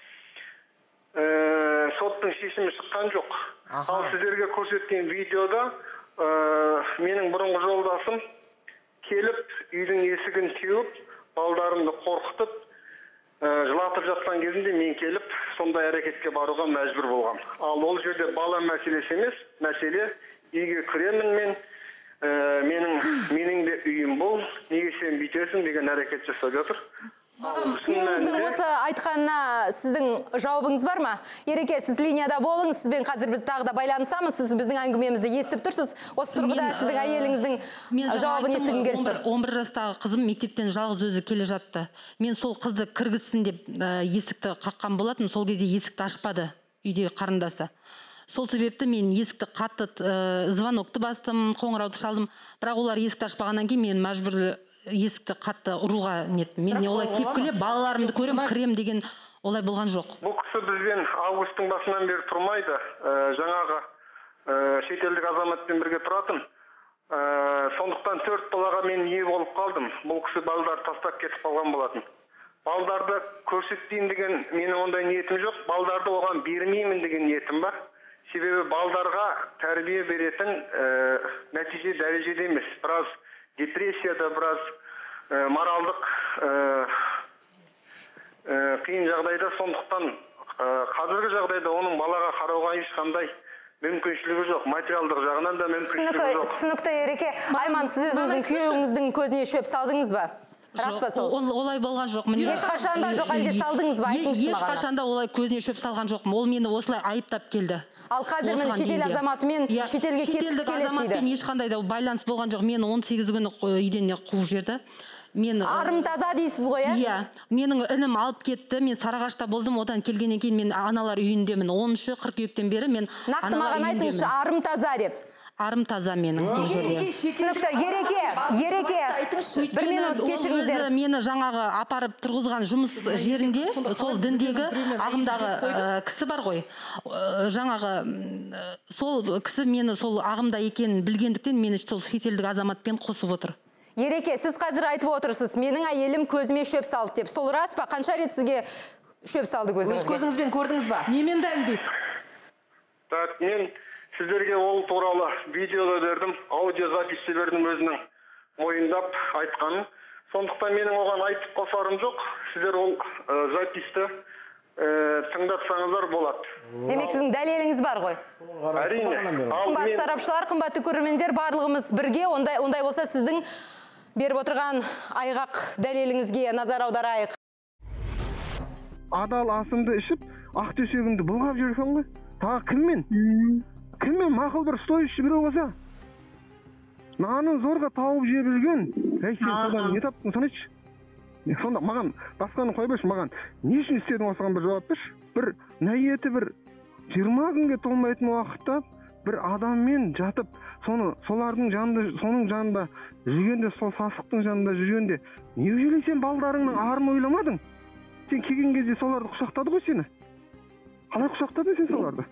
соттың шешімі шыққан жоқ. Ал сіздерге көрсеткен видеода менің бұрынғы жолдасым келіп, үйдің есігін теуіп, балдарымды қорқытып, жылатып жатқан кезінде мен келіп, сондай әрекетке баруға мәжбүр болғам. Ал ол жерде бала мәселесі емес, мәселе үйге кіремін мен, менің де үйім бұл, неге сен бүйтесің деген әрекет жасап жатыр. Күйеуіңіздің осы айтқанына сіздің жауабыңыз бар ма? Ереке, сіз линияда болыңыз, сізбен қазір біз тағы да байланысамыз, сіз біздің әңгімемізді естіп тұрсыз. Осы тұрғыда сіздің әйеліңіздің жауабын естігім келіп тұр. он бір жастағы қызым мектептен жалғыз өзі келе жатты. Мен сол қызды кіргізсін деп есікті қаққан болатым, сол кезде есікті ашпады үйдегі қарындасы. Сол себепті мен есікті қатты звонокты бастым, қоңырауды шалдым, бірақ олар есікті ашпағаннан кейін мен мәжбүрлі есікті қатты ұруға неттім. Мен не олай тепкілеп, балаларымды көрем, кірем деген олай болған жоқ. Бұл кісі бізбен августтың басынан бері тұрмайды. Жаңағы шетелдік азаматпен бірге тұратын. Сондықтан төрт балаға мен ие болып қалдым. Бұл кісі балдар тастап кетіп қалған болатын. Балдарды көрсетейін деген менің ондай ниетім жоқ. Балдарды оған бермеймін деген ниетім бар. Себебі балдарға тәрбие беретін нәтиже дәрежеде емес. Біраз депрессияда, біраз моралдық қиын жағдайда, сондықтан қазіргі жағдайда оның балаға қарауға ешқандай мүмкіншілігі жоқ. Материалдық жағынан да мүмкіншілігі жоқ. Түсінікті, Ереке. Айман, сіз өзіңіздің күйеуіңіздің көзіне шөп салдыңыз ба? Рас па сол? Олай болған жоқ. Ешқашан ба жоқ, әлде салдыңыз ба? Айтыңызшы маған. Ешқашан да олай көзіне шөп салған жоқпын. Ол мені осылай айыптап келді. Ал қазір мені шетел азаматымен шетелге кеткісі келеді дейді. Ешқандай да байланыс болған жоқ. Мені он сегіз күні үйден қуып жіберді. Арым таза дейсіз ғой, ә? Иә. Менің інім алып кетті. Мен Сарыағашта болдым. Одан келгеннен кейін мен аналар үйіндемін. оныншы қыркүйектен бері мен нақты маған айтыңызшы, арым таза деп. Арым таза менің. Түсінікті, Ереке, Ереке, бір минут кешіріңіздер. Мені жаңағы апарып тұрғызған жұмыс жерінде, сол діндегі ағымдағы кісі бар ғой. Жаңағы сол кісі мені сол ағымда екенін білгендіктен мені сол шетелдік азаматпен қосып отыр. Ереке, сіз қазір айтып отырсыз, менің әйелім көзіме шөп салды деп. Сол рас па? Қанша рет сізге шөп салды көзіңізге? Өз көзіңізбен көрдіңіз ба? Немен дәлелдейді? Так, мен сіздерге ол туралы видеода бердім, аудиозаписте бердім өзінің мойындап айтқанын. Сондықтан менің оған айтып қосарым жоқ. Сіздер ол записті тыңдатсаңыздар болады. Демек сіздің дәлеліңіз бар ғой? Әрине. Қымбат сарапшылар, қымбатты көрермендер, барлығымыз бірге, ондай ондай болса сіздің беріп отырған айғақ дәлеліңізге назар аударайық. Адал асымды ішіп, ақ төсегімді бұлғап жүрген ғой. Тағы кіммен? Кіммен мақұл бір стоящий біреу болса? Нанын зорға тауып жеп жүрген. Әй, сен содан не таптың, санайшы? Сонда маған басқаны қойбайшы, маған не үшін істедің осыған бір жауап берші? Бір ниеті бір жиырма күнге толмайтын уақытта бір адаммен жатып, соны солардың жанында, соның жанында жүргенде, сол сасықтың жанында жүргенде, неужели сен балдарыңның арын ойламадың? Сен келген кезде соларды құшақтады ғой сені. Қалай құшақтады сен соларды?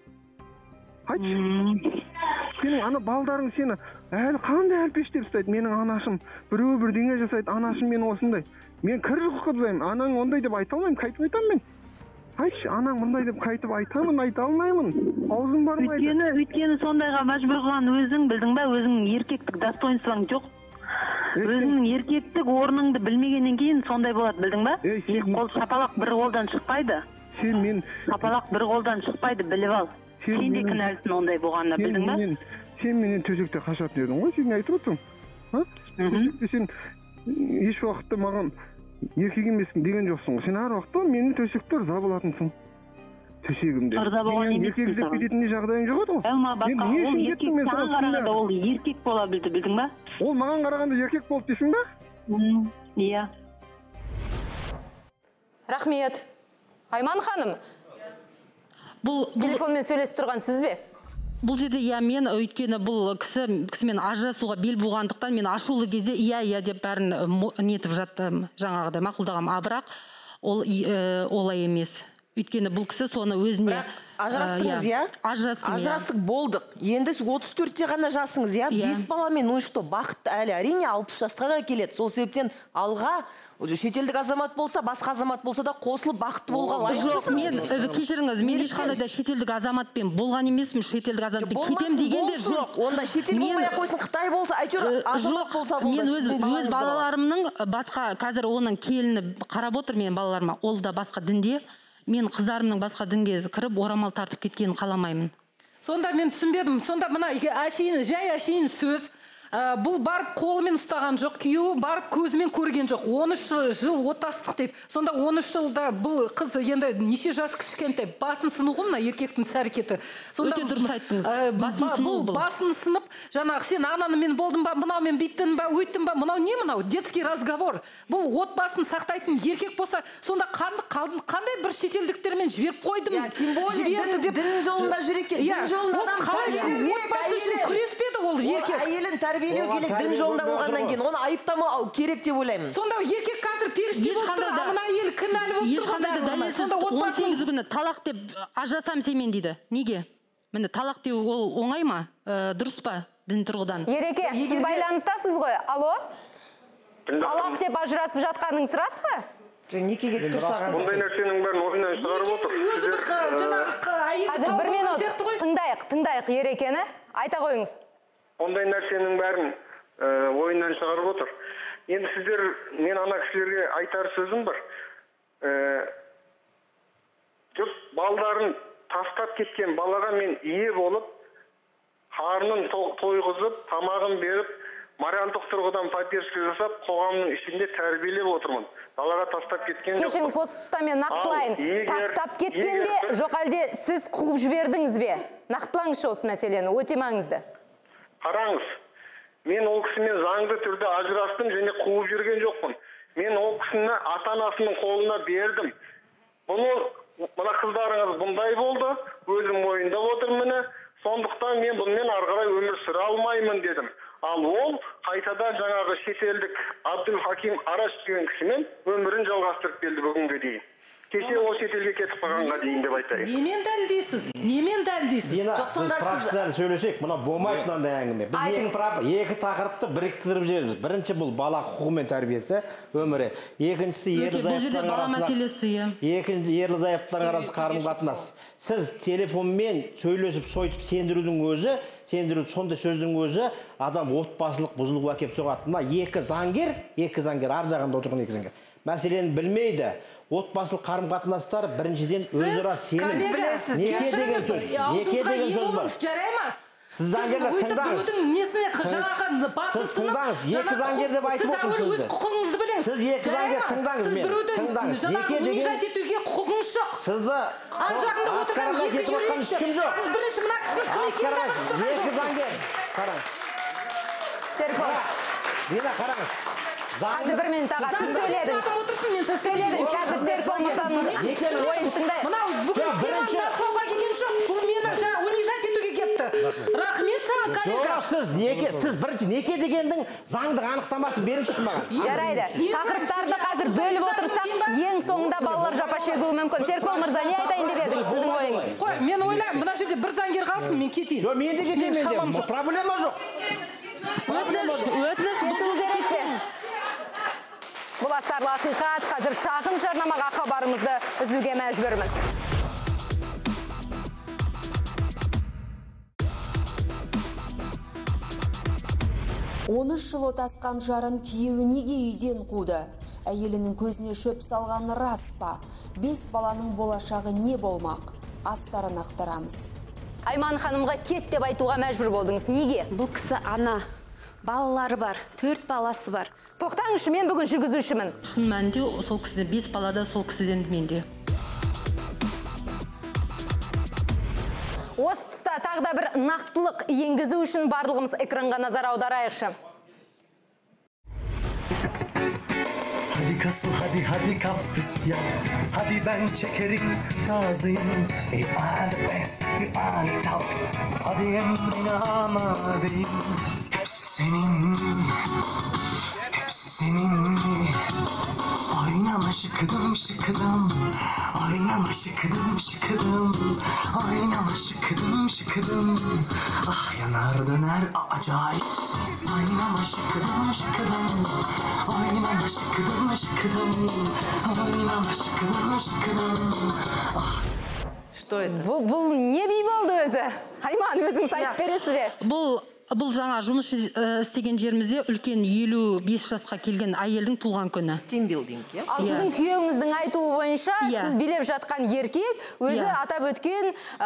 Айтшы. Сенің ана балдарың сені әлі қандай әлпештеп ұстайды? Менің анашым біреу бірдеңе жасайды, анашым мен осындай. Мен кір жұққызаймын, анаң ондай деп айта алмаймын, қайтып айтамын мен. Айтшы, анаң мұндай деп қайтып айтамын, айта алмаймын. Аузым бармайды. Өйткені, өйткені сондайға мәжбүр қылған өзің білдің ба, өзіңнің еркектік достоинствоң жоқ. Өзіңнің еркектік орныңды білмегеннен кейін сондай болады, білдің ба? Екі қол шапалақ бір қолдан шықпайды. Сен мен шапалақ бір қолдан шықпайды, біліп ал. Сен де кінәлісің ондай болғанда, білдің ба? Сен менен төсекте қашатын едің ғой, сен айтып отырсың. Төсекте сен еш уақытта маған еркек емессің деген жоқсың ғой. Сен әр уақытта менің төсекте ырза болатынсың. Төсегімде. Ырза болған емессің саған. Еркек кететін жағдайың жоқ еді ғой. Әлма баққа, ол еркек саған қарағанда ол еркек бола білді, білдің ба? Ол маған қарағанда еркек болды дейсің ба? Иә. Рахмет. Айман ханым, телефонмен сөйлесіп тұрған сіз бе? Бұл жерде иә, мен өйткені бұл кісі кісімен ажырасуға бел буғандықтан мен ашулы кезде иә иә деп бәрін нетіп жаттым, жаңағыдай мақұлдағам. А бірақ ол олай емес. Өйткені бұл кісі соны өзіне ажырастыңыз, иә? Ажырастым. Ажырастық болдық. Енді отыз төртте ғана жасыңыз, иә? Бес баламен, ну что, бақыт әлі әрине алпыс жасқа да келеді. Сол себептен алға шетелдік азамат болса, басқа азамат болса да қосылып бақытты болған лайықсыз. Жоқ, мен кешіріңіз, мен ешқандай да шетелдік азаматпен болған емеспін, шетелдік азаматпен кетем дегенде жоқ. Онда шетел болмай ақ қойсын, Қытай болса, әйтеуір азамат болса болды. Мен өз балаларымның басқа, қазір оның келіні қарап отыр менің балаларыма, ол да басқа дінде, мен қыздарымның басқа дінге кіріп орамал тартып кеткенін қаламаймын. Сонда мен түсінбедім. Сонда мына әшейін, жай әшейін сөз. Бұл барып қолымен ұстаған жоқ, күйеуі барып көзімен көрген жоқ. он үш жыл отастық дейді. Сонда он үш жылда бұл қыз енді неше жас кішкентай, басын сыну ғой мына еркектің іс-әрекеті. Өте дұрыс айттыңыз. Басын сыну бұл. Басын сынып, жаңағы сен ананы мен болдым ба, мынау мен бүйттім ба, өйттім ба, мынау не мынау? Детский разговор. Бұл отбасын сақтайтын еркек болса, сонда қандай бір шетелдіктермен жіберіп қойдым. Тем более дін жолында жүр екен. Дін жолында адам отбасы үшін күреспеді ол еркек. Әйелін тәрбиелеу керек, дін жолында болғаннан кейін оны айыптамау керек деп ойлаймын. Сонда еркек қазір періште болып тұр, мына әйел кінәлі болып тұр. Ешқандай да дәлелсіз он сегіз күні талақ деп ажырасам семен дейді. Неге? Міне талақ деу ол оңай ма? Дұрыс па дін тұрғыдан? Ереке, сіз байланыстасыз ғой. Алло? Талақ деп ажырасып жатқаныңыз рас па? Некеге тұрсаған. Бұндай нәрсенің бәрін ойынан шығарып отыр. Өзі бір жаңағы әйел. Қазір бір минут тыңдайық, тыңдайық Ерекені. Айта қойыңыз. Ондай нәрсенің бәрін ойынан шығарып отыр. Енді сіздер, мен ана кісілерге айтар сөзім бар. Жоқ, балдарын тастап кеткен балаға мен ие болып, қарнын тойғызып, тамағын беріп, моральдық тұрғыдан поддержка жасап, қоғамның ішінде тәрбиелеп отырмын. Балаға тастап кеткен жоқ. Кешіріңіз, осы тұста мен нақтылайын. Тастап кеткен бе, жоқ әлде сіз қуып жібердіңіз бе? Нақтылаңызшы осы мәселені, өте маңызды. Қараңыз, мен ол кісімен заңды түрде ажырастым және қуып жүрген жоқпын. Мен ол кісіні ата-анасының қолына бердім. Бұны, мына қыздарыңыз бұндай болды, өзім мойындап отырмын. Сондықтан мен бұнымен ары қарай өмір сүре алмаймын дедім. Ал ол қайтадан жаңағы шетелдік Абдул Хаким Араш деген кісімен өмірін жалғастырып келді бүгінге дейін. Кеше ол шетелге кетіп қалғанға дейін деп айтайын. Немен дәлдейсіз? Немен дәлдейсіз? Дина, біз практикадан сөйлесек, мына болмайды мынандай әңгіме. Біз екі тақырыпты біріктіріп жібереміз. Бірінші бұл бала құқығы мен тәрбиесі, өмірі. Екіншісі ерлі-зайыптылардың арасы қарым-қатынас. Сіз телефонмен сөйлесіп сойып сендірудің өзі, сендіру сондай сөздің өзі адам отбасылық бұзылуға әкеп соғады. Мына екі заңгер, екі заңгер ар жағында отырған екі заңгер. Мәселені білмейді. Отбасылық қарым-қатынастар біріншіден өзара сенім. Неке деген сөз. Неке деген сөз бар. Сіз заңгерлер тыңдаңыз. Сіз тыңдаңыз. Екі заңгер деп айтып отырмын сөзді. Сіз екі заңгер тыңдаңыз мені. Тыңдаңыз. Неке деген құқығыңыз жоқ. Сізді асқараға кетіп отқан ешкім жоқ. Сіз бірінші мына кісіні кім екенін екі заңгер. Қараңыз. Серікбол. Дина, қараңыз. Қазір бір минут аға, сіз сөйледіңіз. Сіз сөйледіңіз, қазір Серікбол мырзаның ойын тыңдайық. Мынау бүгін теманы талқылауға келген жоқ. Бұл мені жаңа унижать етуге кетті. Рахмет саған, коллега. Жоқ, сіз неке, сіз бірінші неке дегендің заңдық анықтамасын беріңізші маған. Жарайды. Тақырыптарды қазір бөліп отырсақ, ең соңында балалар жапа шегуі мүмкін. Серікбол мырза, не айтайын деп едіңіз, сіздің ойыңыз? Қой, мен ойлаймын, мына жерде бір заңгер қалсын, мен кетейін. Жоқ, мен де кетейін, мен проблема жоқ. Өтініш кету керек пе? Бұл астарлы ақиқат, қазір шағын жарнамаға хабарымызды үзуге мәжбүрміз. он үш жыл отасқан жарын күйеуі неге үйден қуды? Әйелінің көзіне шөп салғаны рас па? Бес баланың болашағы не болмақ? Астарын ақтарамыз. Айман ханымға кет деп айтуға мәжбүр болдыңыз. Неге? Бұл кісі ана. Балалары бар, төрт баласы бар. Тоқтаңызшы, мен бүгін жүргізушімін. Шын мәнінде сол кісі бес балада сол кісіден менде. Осы тұста тағда бір нақтылық енгізу үшін барлығымыз экранға назар аударайықшы. Hadi kasıl hadi hadi kapris ya. Hadi ben çekerim razıyım. You are the best, you are the top. Hadi emrine amadeyim. Hepsi senin, hepsi senin. Oynama şıkıdım şıkıdım. Oynama şıkıdım şıkıdım. Oynama şıkıdım şıkıdım. Ah yanar döner acayipsin. Oynama şıkıdım şıkıdım. Oynama şıkıdım şıkıdım. Oynama şıkыdım şıkыdım. Ah. Что это? Бұл не бей болды өзі? Айман, өзіңіз айтып бересіз бе? Бұл Бұл жаңа жұмыс істеген жерімізде үлкен елу бес жасқа келген әйелдің туған күні. Тимбилдинг, иә? Ал сіздің күйеуіңіздің айтуы бойынша, сіз билеп жатқан еркек, өзі атап өткен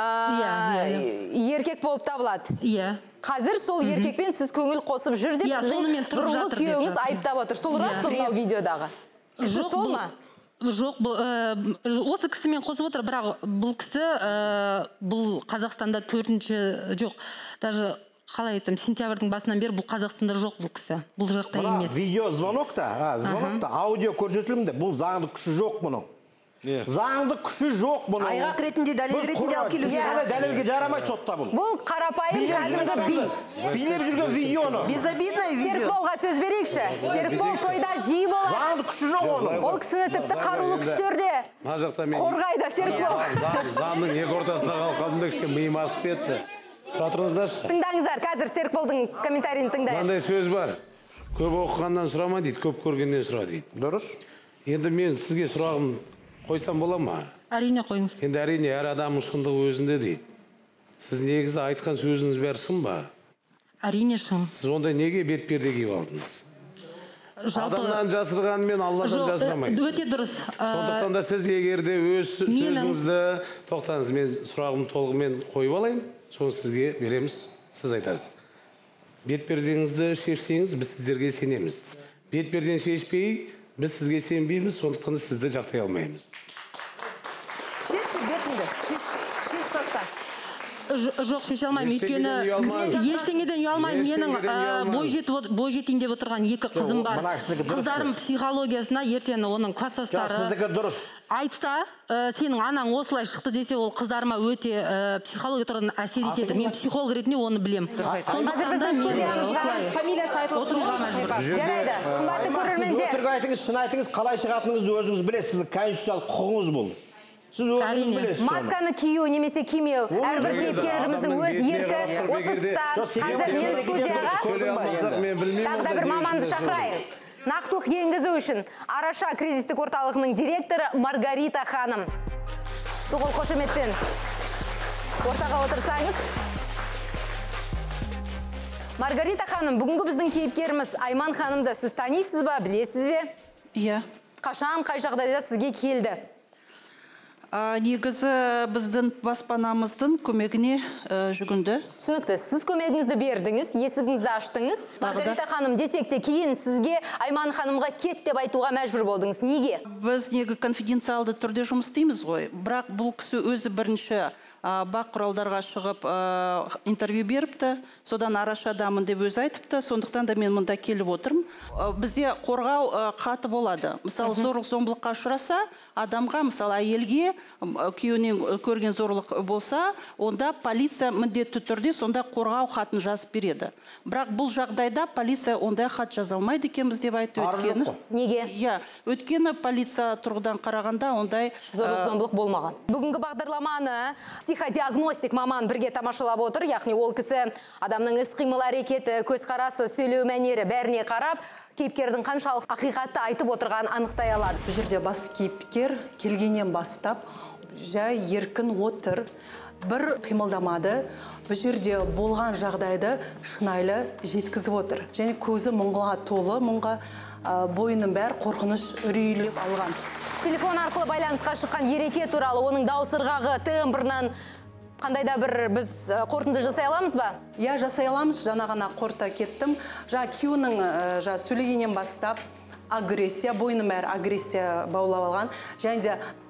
еркек болып табылады. Иә. Қазір сол еркекпен сіз көңіл қосып жүр деп сіздің бұрынғы күйеуіңіз айыптап отыр. Сол рас па мынау видеодағы? Кісі сол ма? Жоқ, осы кісімен қосып отыр, бірақ бұл кісі бұл Қазақстанда төртінші жоқ, даже қалай айтсам, сентябрьдің басынан бері бұл Қазақстанда жоқ бұл кісі. Бұл жақта емес. Видео звонокта, звонокта, аудио көрсетілімде, бұл заңды күші жоқ мұның. Заңды күші жоқ мұның. Айғақ ретінде, дәлел ретінде алып келуге. Дәлелге жарамайды сотта бұл. Бұл қарапайым кәдімгі би. Билеп жүрген видеоны. Безобидное видео. Серікболға сөз берейікші. Серікбол тойда жиі болады. Заңды күші жоқ оның. Ол кісіні тіпті қарулы күштерде қорғайды Серікбол. Заңның екі ортасында қалып қалдым да кішкене миым асып кетті. Тұра тұрыңыздаршы. Тыңдаңыздар, қазір Серікболдың комментарийін тыңдайық. Мынандай сөз бар. Көп оқығаннан сұрама дейді, көп көргеннен сұра дейді. Дұрыс. Енді мен сізге сұрағым қойсам бола ма? Әрине қойыңыз. Енді әрине әр адамның шындығы өзінде дейді. Сіз негізі айтқан сөзіңіз бәрі шын ба? Әрине шын. Сіз ондай неге бетперде киіп алдыңыз? Адамнан жасырғанмен Алладан жасырамайсыз. Өте дұрыс. Сондықтан да сіз егерде өз сөзіңізді тоқтаңыз, мен сұрағымды толығымен қойып алайын, соны сізге береміз, сіз айтасыз. Бетпердеңізді шешсеңіз, біз сіздерге сенеміз. Бетперден шешпей, біз сізге сенбейміз, сондықтан сізді жақтай алмаймыз. Шеш бетіңді, шеш, шеш таста. Жоқ, шеше алмаймын, өйткені ештеңеден ұялмаймын. Менің бойжетейін деп отырған екі қызым бар. Қыздарым психологиясына ертең оның класстастары айтса, сенің анаң осылай шықты десе, ол қыздарыма өте психология тұрғыдан әсер етеді. Мен психолог ретінде оны білем. Қазір біздің студиямызға фамилиясы айтылып жарайды. Қымбатты көрермендер. Өтірік айтыңыз, шын айтыңыз, қалай шығатыныңызды өзіңіз білесіз. Сіздің конституциялық құқығыңыз бұл. Сіз өзіңіз білесіз. Масканы кию немесе кимеу әрбір кейіпкеріміздің өз еркі. Осы тұста қазір мен студияға тағы да бір маманды шақырайын. Нақтылық енгізу үшін Араша кризистік орталығының директоры Маргарита ханым. Тұғыл қошеметпен ортаға отырсаңыз. Маргарита ханым, бүгінгі біздің кейіпкеріміз Айман ханымды сіз танисыз ба, білесіз бе? Иә. Қашан, қай жағдайда сізге келді? Негізі біздің баспанамыздың көмегіне жүгінді. Түсінікті, сіз көмегіңізді бердіңіз, есігіңізді аштыңыз. Маргарита ханым десек те кейін сізге Айман ханымға кет деп айтуға мәжбүр болдыңыз. Неге? Біз неге конфиденциалды түрде жұмыс істейміз ғой. Бірақ бұл кісі өзі бірінші бақ құралдарға шығып интервью беріпті, содан Арашадамын деп өзі айтыпты, сондықтан да мен мұнда келіп отырмын. Бізде қорғау қаты болады. Мысалы, зорлық зомбылыққа ұшыраса, адамға, мысалы, әйелге күйеуінен көрген зорлық болса, онда полиция міндетті түрде сонда қорғау хатын жазып береді. Бірақ бұл жағдайда полиция ондай хат жаза алмайды екенбіз деп айтты өткені. Неге? Иә, өткені полиция тұрғыдан қарағанда ондай зорлық зомбылық болмаған. Бүгінгі бағдарламаны психодиагностик маман бірге тамашалап отыр, яғни ол кісі адамның іс-қимыл әрекеті, көзқарасы, сөйлеу мәнері бәріне қарап, кейіпкердің қаншалық ақиқатты айтып отырғанын анықтай алады. Бұл жерде бас кейіпкер келгеннен бастап жай еркін отыр, бір қимылдамады. Бұл жерде болған жағдайды шынайлы жеткізіп отыр. Және көзі мұңға толы, мұңға бойының бәр қорқыныш үрейлеп алған. Телефон арқылы байланысқа шыққан ереке туралы оның даусырғағы тембрынан қандай да бір біз қорытынды жасай аламыз ба? Иә, жасай аламыз. Жаңа ғана қорыта кеттім. Жаңа күйеуінің сөйлегеннен бастап агрессия, бойының бәрі агрессия баулап алған. Және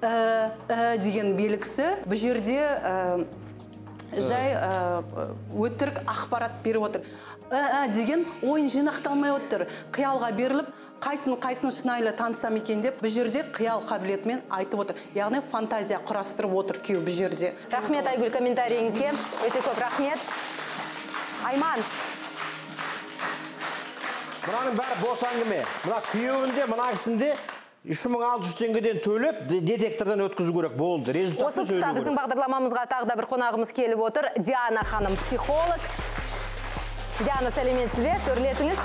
де деген белгісі бұл жерде жай өтірік ақпарат беріп отыр. Деген ойын жинақталмай отыр. Қиялға беріліп, қайсын-қайсын шынайлы танысам екен деп, бұл жерде қиял қабілетімен айтып отыр. Яғни фантазия құрастырып отыр күйеу бұл жерде. Рахмет Айгүл комментарийіңізге. Өте көп рахмет. Айман. Мұнаның бәрі бос әңгіме. Мұна күйеуінде, мұна кісінде үш мың алты жүз теңгеден төлеп детектордан өткізу керек болды. Осы тұста біздің бағдарламамызға тағы да бір қонағымыз келіп отыр. Диана ханым, психолог. Диана, сәлеметсіз бе? Төрлетіңіз.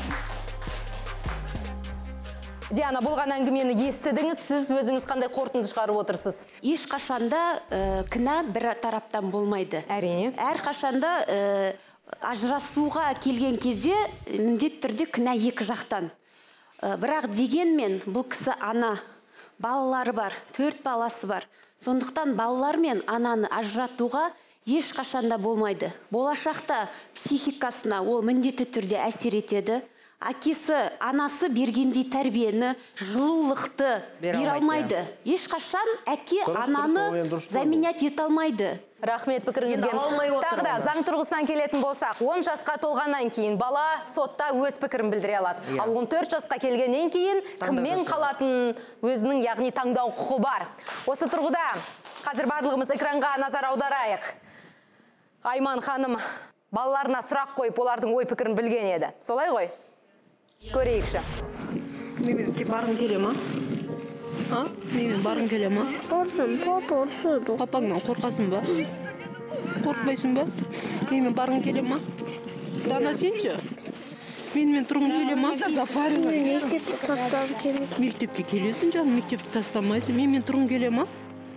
Диана, болған әңгімені естідіңіз, сіз өзіңіз қандай қорытынды шығарып отырсыз? Ешқашанда кінә бір тараптан болмайды. Әрине. Әрқашанда ажырасуға келген кезде міндетті түрде кінә екі жақтан. Бірақ дегенмен бұл кісі ана, балалары бар, төрт баласы бар. Сондықтан балалар мен ананы ажыратуға ешқашанда болмайды. Болашақта психикасына ол міндетті түрде әсер етеді. Әкесі, анасы бергендей тәрбиені, жылулықты бере алмайды. Ешқашан әке ананы заменять ете алмайды. Рахмет пікіріңізге. Тағы да заң тұрғысынан келетін болсақ, он жасқа толғаннан кейін бала сотта өз пікірін білдіре алады. Ал он төрт жасқа келгеннен кейін кіммен қалатын өзінің яғни таңдау құқы бар. Осы тұрғыда қазір барлығымыз экранға назар аударайық. Айман ханым балаларына сұрақ қойып, олардың ой пікірін білген еді. Солай ғой? Көрейікші. Мен барғың келе ма? А? Мен барғың келе ма? Барсын, папа ұрсыды. Папаңнан қорқасың ба? Қорқпайсың ба? Мен барғың келе ма? Дана, сенші? Менімен тұрғың келе ма? Мен мектепті тастап келем. Мектепке келесің жаным, мектепті тастамайсың. Менімен тұрғың келе ма?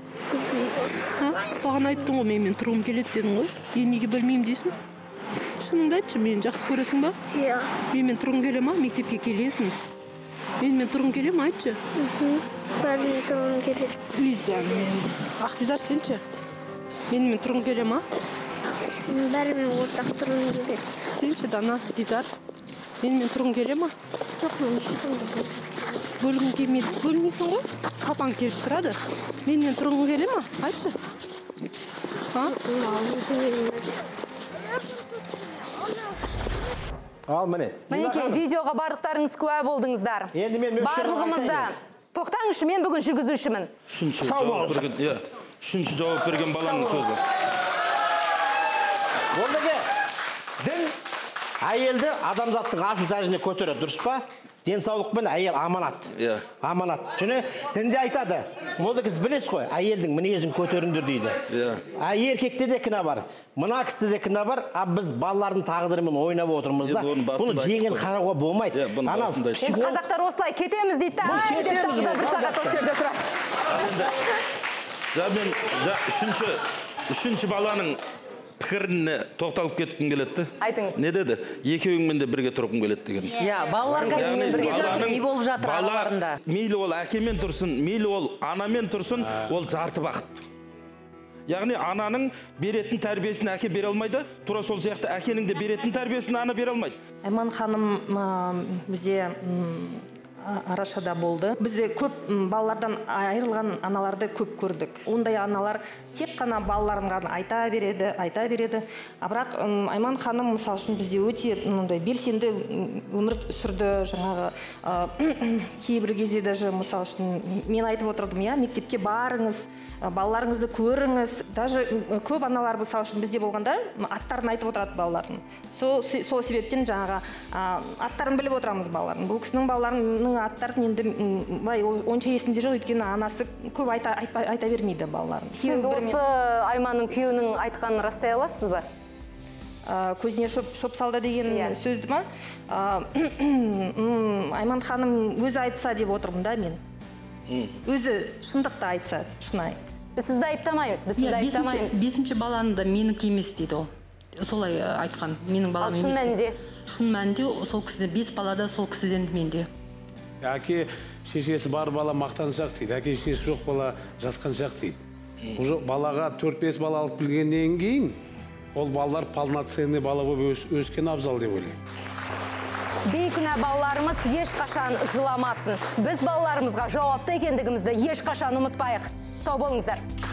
Бағана айттың ғой, менімен тұрғым келеді дедің ғой. Мен неге білмеймін дейсің? Шыныңды айтшы, мені жақсы көресің ба? Иә. Менімен тұрғың келе ма? Мектепке келесің. Менімен тұрғың келе ме, айтшы? Бәрімен тұрғым келеді. Лиза, мен. Ақтидар, сенші? Менімен тұрғың келе ме? Бәрімен ортақ тұрғым келеді. Сенші, Дана, Дидар? Менімен тұрғың келе ме? Жоқ, мен тұрғым. Бөлгің келмейді. Бөлмейсің ғой? Папаң келіп тұрады. Менімен тұрғың келе ме? Айтшы. Ал, міне. Мінеке, видеоға барлықтарыңыз куә болдыңыздар. Енді мен барлығымызда. Тоқтаңызшы, мен бүгін жүргізушімін. Үшінші жауап берген, иә. Үшінші жауап берген баланың сөзі. Ондығы, дін әйелді адамзаттың асыл тәжіне көтереді, дұрыс па? Денсаулықпен әйел аманат. Иә. Аманат. Және дінде айтады. Ондығы сіз білесіз ғой, әйелдің мінезін көтеріңдер дейді. Иә. Еркекте де кінә бар. Мына кісіде де кінә бар, а біз балалардың тағдырымен ойнап отырмыз да. Бұны жеңіл қарауға болмайды. Енді қазақтар осылай кетеміз дейді. Ай, деп тағы да бір сағат осы жерде тұрады. Ja мен үшінші үшінші баланың пікіріне тоқталып кеткім келеді. Айтыңыз. Не деді? Екеуіңмен де бірге тұрғым келеді деген. Иә, балалар қазір бірге жатыр, не болып жатыр араларында? Мейлі ол әкемен тұрсын, мейлі ол анамен тұрсын, ол жарты бақыт. Яғни ананың беретін тәрбиесін әке бере алмайды, тура сол сияқты әкенің де беретін тәрбиесін ана бере алмайды. Айман ханым бізде арашада болды. Бізде көп балалардан айырылған аналарды көп көрдік. Ондай аналар тек қана балаларын ғана айта береді, айта береді. Бірақ Айман ханым мысалы үшін бізде өте мынандай белсенді өмір сүрді. Жаңағы кейбір кезде даже мысалы үшін мен айтып отырдым, иә, мектепке барыңыз, балаларыңызды көріңіз. Даже көп аналар мысалы үшін бізде болғанда аттарын айтып отырады балалардың. Сол себептен жаңағы аттарын біліп отырамыз балалардың. Бұл кісінің балаларының аттарын енді былай онша есінде жоқ, өйткені анасы көп айта бермейді балаларын. Сіз осы Айманның күйеуінің айтқанын растай аласыз ба? Көзіне шоп салды деген сөзді ма? Айман ханым өзі айтса деп отырмын да мен. Өзі шындықты айтса, шынай. Біз сізді айыптамаймыз, біз сізді айыптамаймыз. Бесінші баланы да менікі емес дейді ол. Солай айтқан, менің балам емес. Ал шын мәнінде? Шын мәнінде сол кісіде бес балада сол кісіден менде. Әке шешесі бар бала мақтаншақ дейді, әке шешесі жоқ бала жасқаншақ дейді. Уже балаға төрт-бес бала алып келгеннен кейін, ол балалар полноценный бала болып өскен абзал деп ойлаймын. Бейкүнә балаларымыз ешқашан жыламасын. Біз балаларымызға жауапты екендігімізді ешқашан ұмытпайық. Сау болыңыздар.